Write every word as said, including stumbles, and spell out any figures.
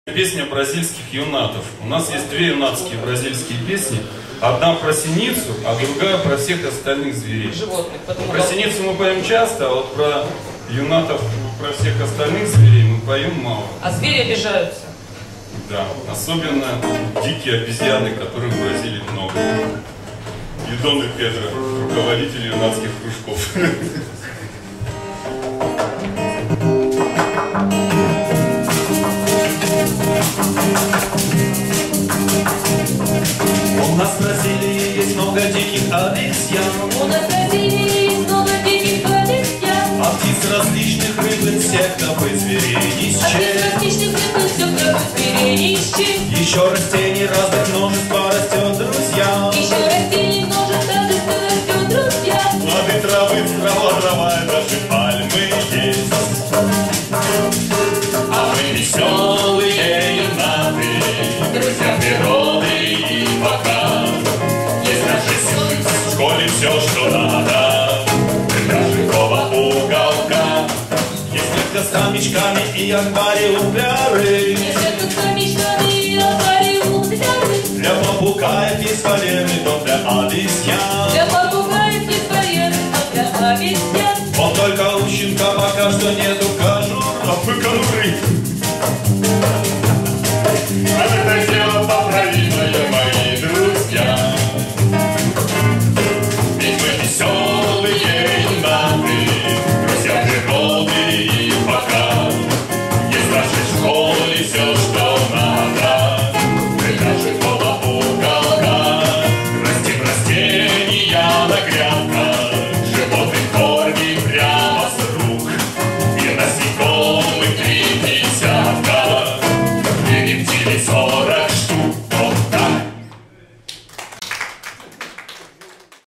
Песня бразильских юннатов. У нас есть две юннатские бразильские песни. Одна про синицу, а другая про всех остальных зверей. Животных. Про синицу мы поем часто, а вот про юннатов, про всех остальных зверей мы поем мало. А звери обижаются. Да, особенно дикие обезьяны, которых в Бразилии много. И Дон и Педро, руководители юннатских кружков. У нас в Бразилии есть много диких обезьян. У нас в Бразилии есть много диких обезьян. А птиц различных, рыб, инсектов и зверей не А птиц различных, рыб, инсектов и зверей не счесть. Еще растений разных множество растет, друзья. Еще растений множество растет, друзья. Плоды травы, трава, трава, даже пальмы есть. А мы веселые юнаты, друзья природы и пока. Есть наша сила в школе все, что надо, для живого уголка. Есть клетка с хомячками и аквариум-пляжи. Есть клетка с хомячками и аквариум-пляжи. Для попугаев есть вольерный дом для обезьян. Для попугаев есть вольерный дом для обезьян. Вот только у щенка пока что нету кожуров и конуры. А это дело поправимое, мои друзья. Ведь мы веселые юнаты, друзья природы и пока. Есть в нашей школе все, что надо, для живого уголка. Растим растения на грядках, животных корни прямо с рук. И насекомых три десятка, и рептилий сорок.